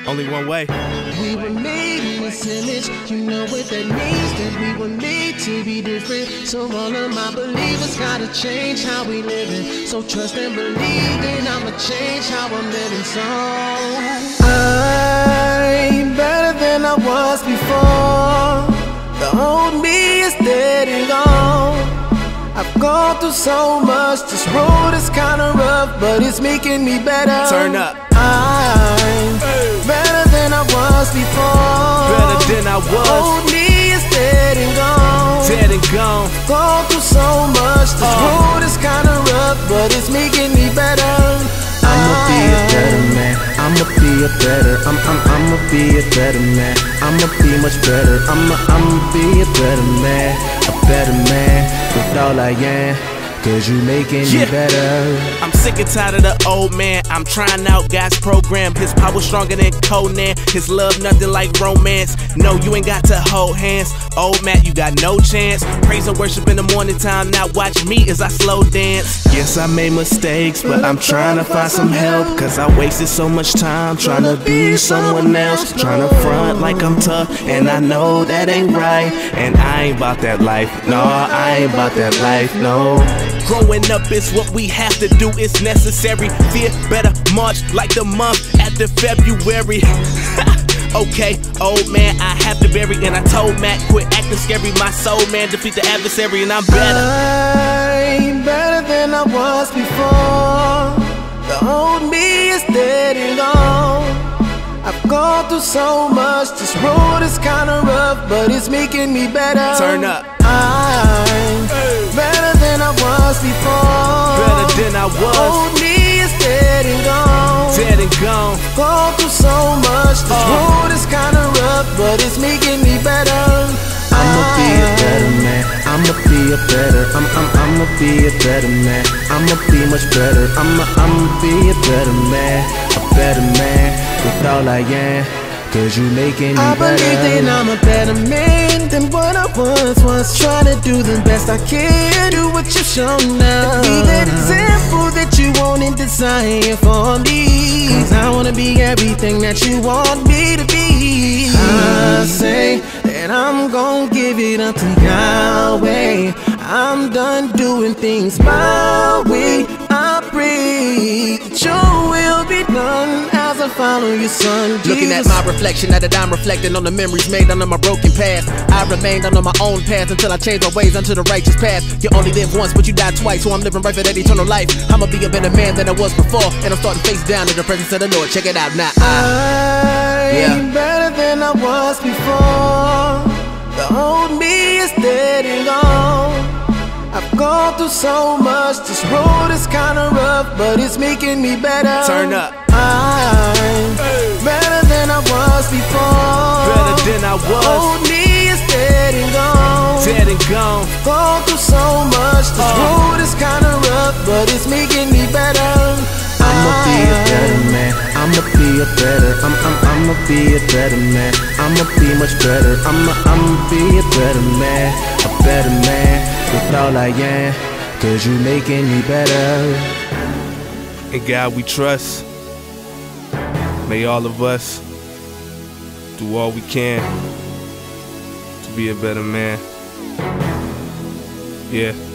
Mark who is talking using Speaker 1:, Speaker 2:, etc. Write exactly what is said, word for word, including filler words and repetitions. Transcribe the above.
Speaker 1: Only one way.
Speaker 2: We were made in this image, you know what that means, that we were made to be different. So all of my believers gotta change how we living. So trust and believe, and I'ma change how I'm living. So I'm better than I was before. The old me is dead and gone. I've gone through so much, this road is kinda rough, but it's making me better.
Speaker 1: Turn up.
Speaker 2: I'm better than I was before.
Speaker 1: Better than I was.
Speaker 2: Old me is dead and gone.
Speaker 1: Dead and gone.
Speaker 2: Gone through so much, this
Speaker 1: uh.
Speaker 2: road is kinda rough, but it's making me better.
Speaker 3: I'ma be a better man. I'ma be a better. I'm I'm I'ma be a better man. I'ma be much better. I'ma I'ma be a better man. A better man with all I am. Cause you making
Speaker 1: yeah.
Speaker 3: me better.
Speaker 1: I'm sick and tired of the old man. I'm trying out God's program. His power stronger than Conan. His love nothing like romance. No, you ain't got to hold hands. Old Matt, you got no chance. Praise and worship in the morning time. Now watch me as I slow dance. Yes, I made mistakes, but I'm trying to find some help. Cause I wasted so much time trying to be someone else. Trying to front like I'm tough, and I know that ain't right. And I ain't about that life. No, I ain't about that life, no. Growing up is what we have to do, it's necessary. Fear better march like the month after February. Okay, old man, I have to bury. And I told Matt, quit acting scary. My soul man, defeat the adversary, and I'm better.
Speaker 2: I'm better than I was before. The old me is dead and gone. I've gone through so much, this road is kinda rough, but it's making me better.
Speaker 1: Turn up.
Speaker 2: I'm better than I was before.
Speaker 1: Better than I was.
Speaker 2: Old me is dead and gone.
Speaker 1: Dead and gone.
Speaker 2: Gone through so much, this
Speaker 1: uh.
Speaker 2: road is kinda rough, but it's making me better.
Speaker 3: I'ma be a better man. I'ma be a better. I'm I'm I'ma be a better man. I'ma be much better. I'ma I'ma be a better man. A better man with all I am. Cause you making me
Speaker 2: I
Speaker 3: better.
Speaker 2: believe that I'm a better man than what I once was. Trying to do the best I can, do what you've shown now. Be that example that you want and desire for me. Cause I wanna be everything that you want me to be. I say that I'm gon' give it up to Yahweh. I'm done doing things my way. I pray that your will be done as I follow your son, Jesus.
Speaker 4: Looking at my reflection, now that I'm reflecting on the memories made under my broken past. I remained under my own path until I changed my ways unto the righteous path. You only live once, but you die twice, so I'm living right for that eternal life. I'ma be a better man than I was before, and I'm starting face down in the presence of the Lord. Check it out now. I,
Speaker 2: I'm
Speaker 4: yeah.
Speaker 2: better than I was before. The old me is dead and gone. I've gone through so much, this road is kinda rough, but it's making me better.
Speaker 1: Turn up.
Speaker 2: I'm better than I was before.
Speaker 1: Better than I was.
Speaker 2: Old me is dead and gone.
Speaker 1: Dead and gone.
Speaker 2: Gone through so much, this
Speaker 1: uh.
Speaker 2: road is kinda rough, but it's making me better.
Speaker 3: I'ma be a better man. I'ma be a better. I'm I'm I'ma be a better man. I'ma be much better. I'ma I'ma be a better man. A better man with all I am. Cause you making me better.
Speaker 1: In God we trust. May all of us do all we can to be a better man. Yeah.